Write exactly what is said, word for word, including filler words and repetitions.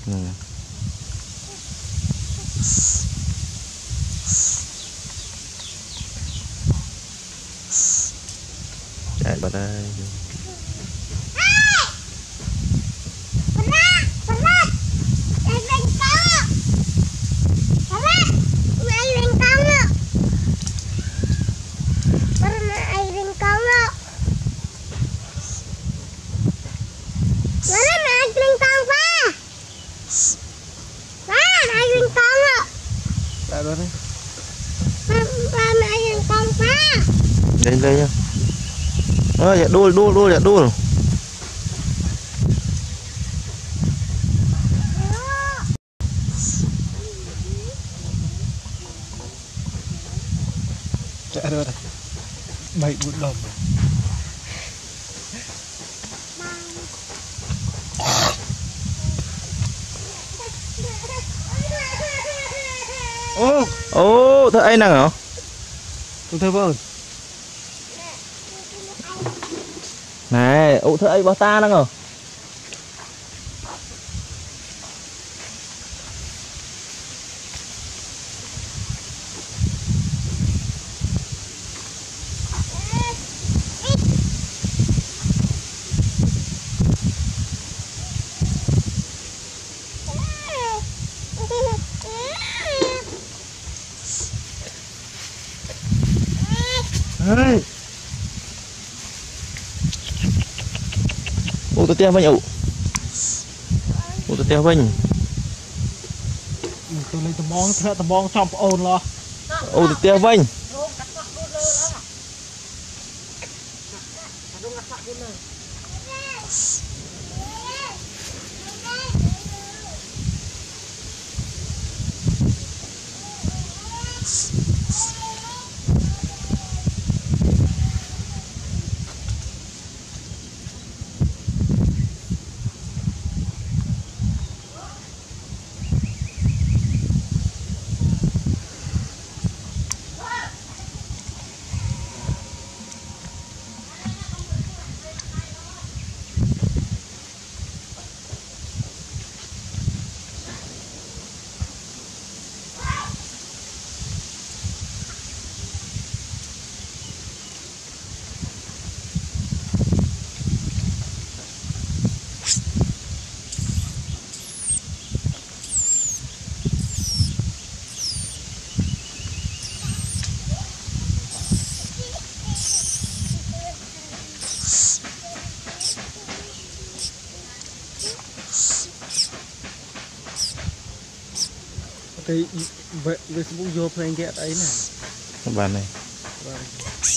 Ừ. Chạy vào đây. Lên đây nhá. Ơ dạ đua đua đua dạ đua. Chạy rồi đây. Bảy bụi đồng. Ô, ô, thế ai năng hả? Tôi thưa vâng. Này, ụ thế ấy bao ta năng hả? Hey. Ô tôi teo vinh ụ. Ô tôi teo vinh. Tôi lên tầm bong, tầm bong trong ồn lo. Ô tôi teo vinh. Cái Facebook vô playing get ấy này. Các bạn này. Vâng.